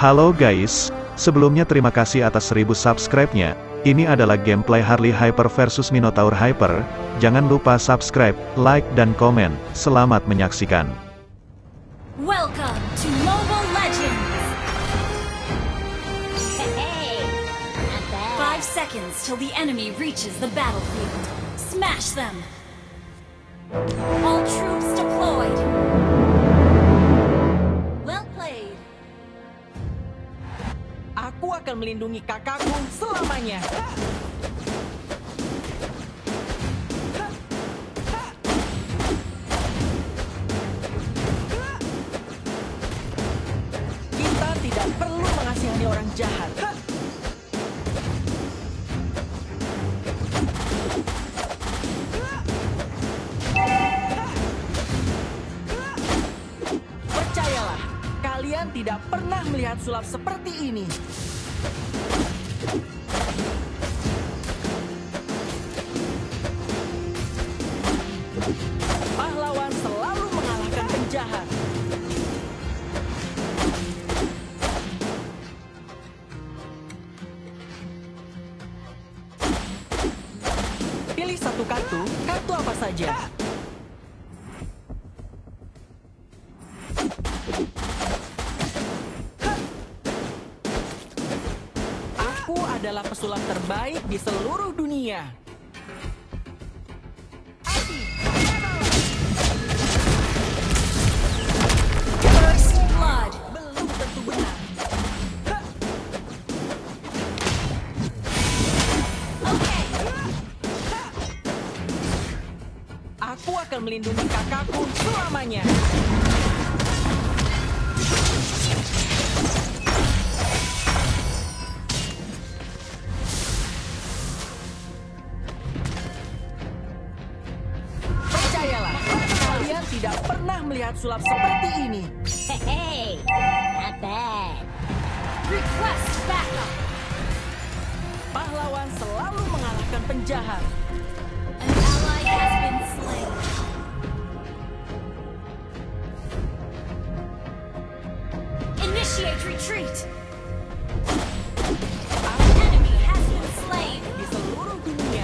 Halo guys, sebelumnya terima kasih atas 1000 subscribe-nya. Ini adalah gameplay Harley Hyper versus Minotaur Hyper. Jangan lupa subscribe, like, dan komen. Selamat menyaksikan. Welcome to Mobile Legends! Hey, not bad. 5 seconds till the enemy reaches the battlefield. Smash them! All troops deployed! Well played. Aku akan melindungi kakakku selamanya. Kita tidak perlu mengasihani orang jahat. Percayalah, kalian tidak pernah melihat sulap seperti ini. Pahlawan selalu mengalahkan penjahat. Pilih satu kartu apa saja. Aku adalah pesulap terbaik di seluruh dunia. First blood! Belum tentu benar. Okay! Aku akan melindungi kakakku selamanya. Percayalah, kalian tidak pernah melihat sulap seperti ini. Hey, not bad. Request backup! Pahlawan selalu mengalahkan penjahat. An ally has been slain. Initiate retreat! An enemy has been slain. Di seluruh dunia.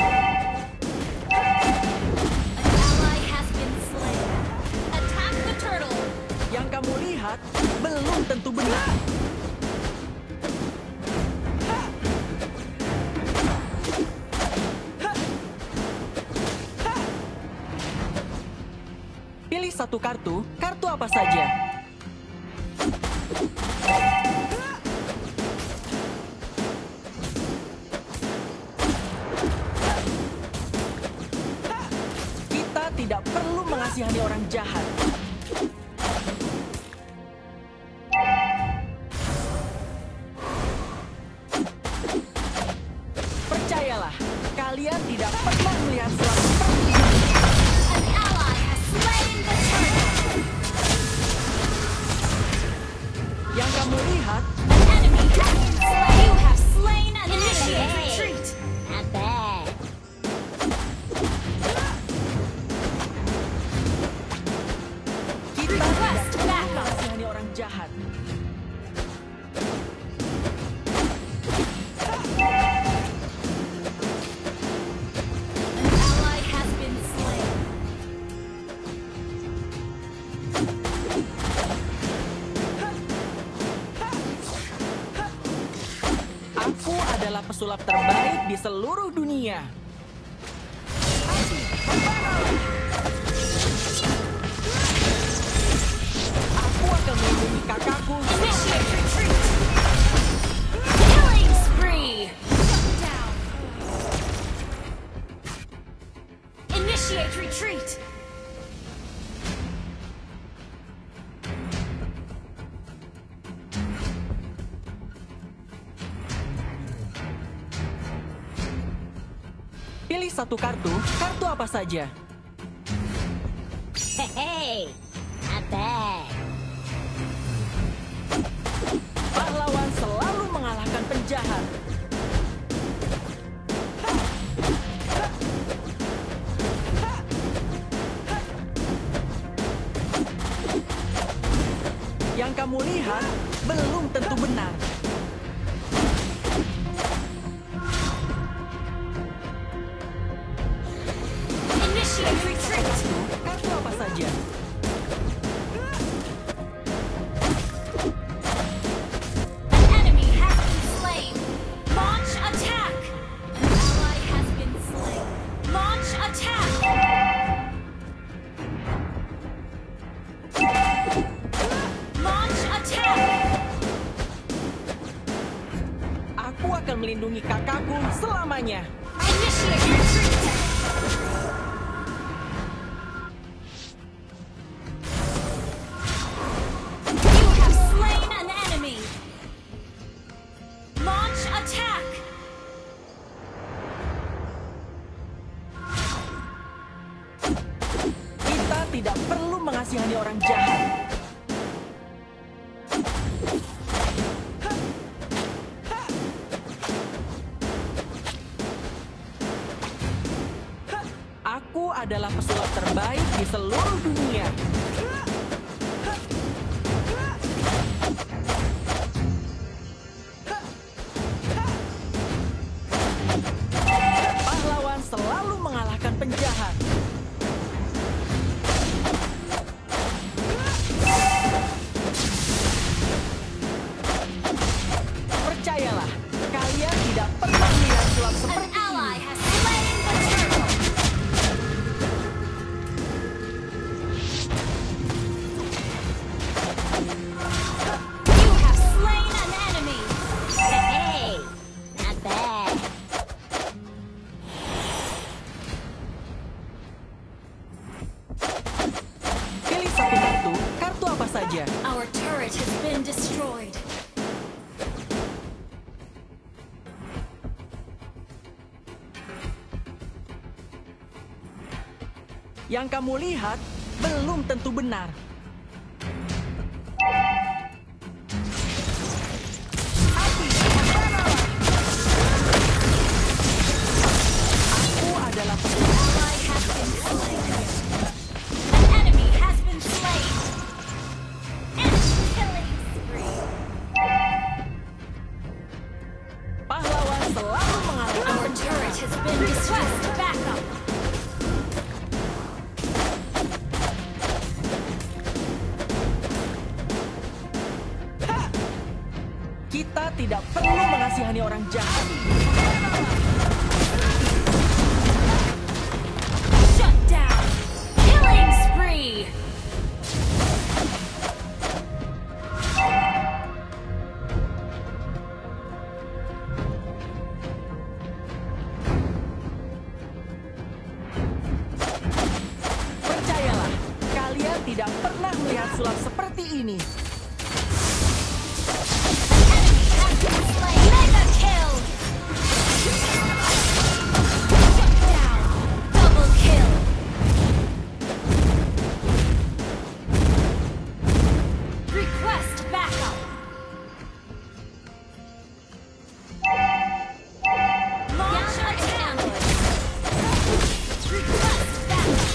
An ally has been slain. Attack the turtle! Yang kamu lihat belum tentu benar. Pilih satu kartu apa saja. Kita tidak perlu mengasihani orang jahat. Percayalah, kalian tidak pernah melihat sulap seperti ini. An ally has slain the turtle! Yang kamu lihat An enemy has been slain! You have slain an initiate Hey. retreat! Not bad. kita Request tidak perlu backup. mengasihani orang jahat. An ally has been slain. Aku adalah pesulap terbaik di seluruh dunia. Aku akan melindungi kakakku. Initiate retreat! Killing spree! Shut down! Initiate retreat! Pilih satu kartu apa saja. Hey, not bad. Pahlawan selalu mengalahkan penjahat. Yang kamu lihat belum tentu benar. Initiate retreat. Kartu apa saja? An enemy has been slain. Launch attack. An ally has been slain. Launch attack. Launch attack. Aku akan melindungi kakakku selamanya. Initiate retreat. You have slain an enemy. Launch attack. Kita tidak perlu mengasihani orang jahat. Aku adalah pesulap terbaik di seluruh dunia. Pahlawan selalu mengalahkan penjahat. Percayalah, kalian tidak pernah melihat sulap An seperti ini. ally has slain the turtle. You have slain an enemy. Hey, not bad. Pilih satu kartu, kartu apa saja. Our turret has been destroyed. Yang kamu lihat belum tentu benar. Api, berbanalah. Aku adalah pesulap. Ally has been slain. An enemy has been slain. And killing spree. Pahlawan selalu mengalahkan Our turret has been destroyed. Backup. Kita tidak perlu mengasihani orang jahat. Shut down. Killing spree. Percayalah, kalian tidak pernah melihat sulap seperti ini. Mega kill. Shut down. Double kill. Request backup. Launch attack. Request backup.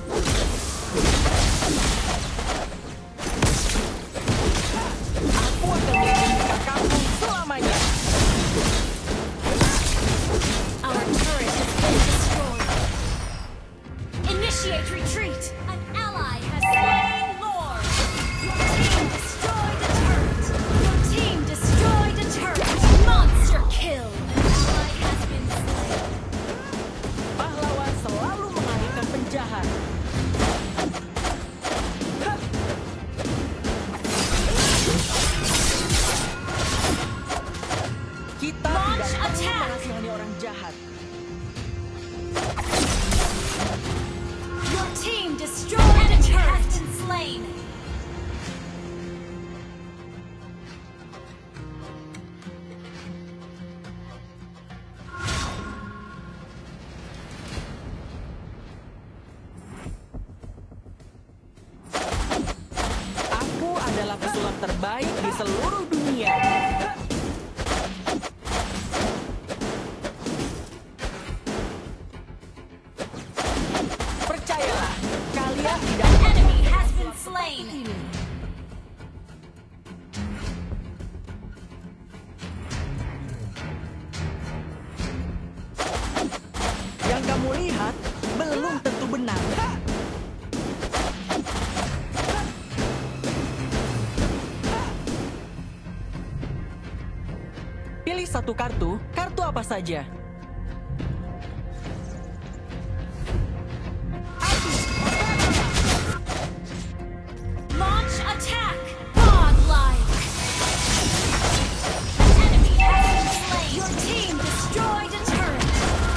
Aku akan melindungi kakakku selamanya. Our turret has been destroyed. Initiate retreat. An ally has slain Lord. Your team destroyed a turret. Your team destroyed a turret. Monster kill. An ally has been slain. Pahlawan selalu mengalahkan penjahat. Kita Launch tidak perlu attack. mengasihani orang jahat. Your team destroyed a turret. Has been slain. Aku adalah pesulap terbaik di seluruh dunia. Percayalah, kalian tidak An enemy has been slain. ini. lihat belum tentu benar. Pilih satu kartu, kartu apa saja. Launch attack! Godlike! An enemy has been slain! Your team destroyed a turret!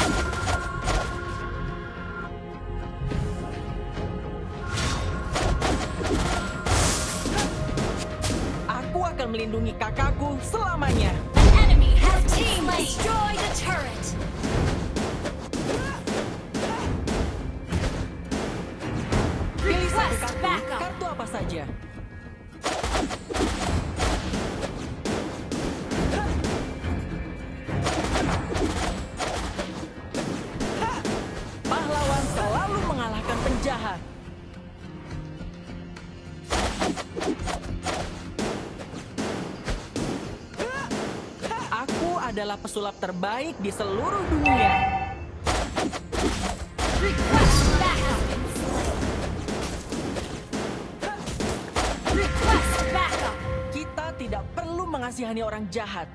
Aku akan melindungi kakakku selamanya. An enemy has destroyed a turret! Pilih satu Request kartu, backup! kartu apa saja. Pahlawan selalu mengalahkan penjahat. Aku adalah pesulap terbaik di seluruh dunia. Request backup! Request backup! Kita tidak perlu mengasihani orang jahat.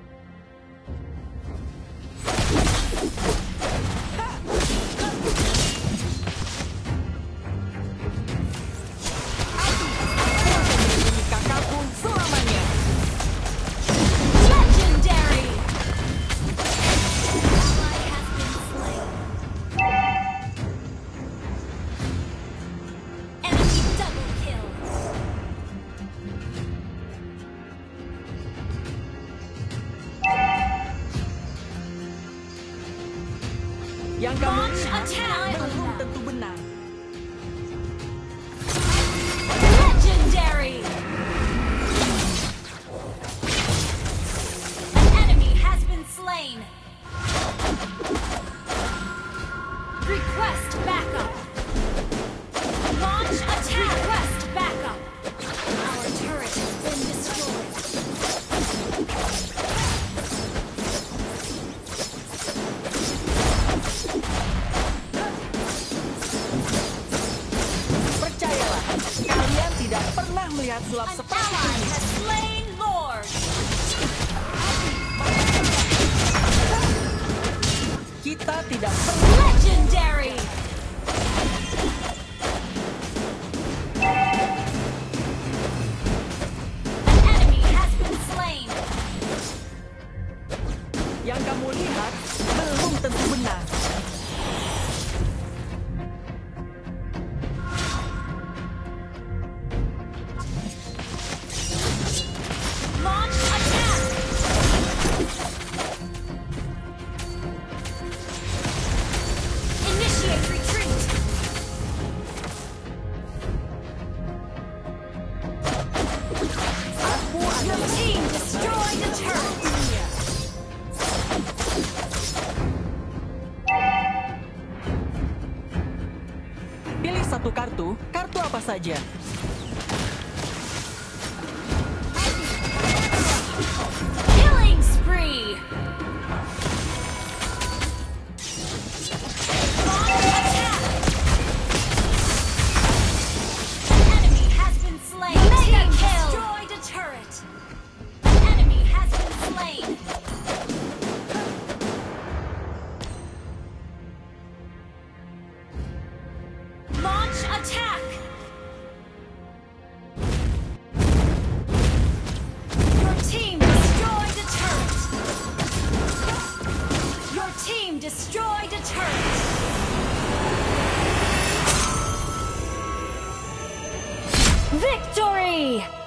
Melindungi kakakku selamanya. Legendary! Ally has been slain. Enemy double kill. Yang kamu Launch lihat attack! belum tentu benar. Legendary! An enemy has been slain. Request backup. Launch attack. Request backup. Our turret has been destroyed. Percayalah, kalian tidak pernah melihat sulap An seperti ally ini. has slain Lord. Kita tidak perlu. Legendary! An enemy has been slain. Yang kamu lihat belum tentu benar. Launch attack! Initiate retreat! Aku Your adalah team destroyed a turret! dunia. Pilih satu kartu, kartu apa saja. Killing spree! Launch attack! An enemy has been slain! Mega kill! Destroyed a turret! An enemy has been slain! Launch attack! Your team destroyed a turret! Your team destroyed a turret! Victory!